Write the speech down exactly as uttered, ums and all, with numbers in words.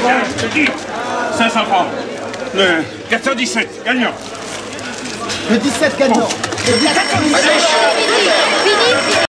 Je te dis, cinq cents francs. Le quatre cent dix-sept, gagnant. Le dix-sept gagnant. Le dix-sept gagnant.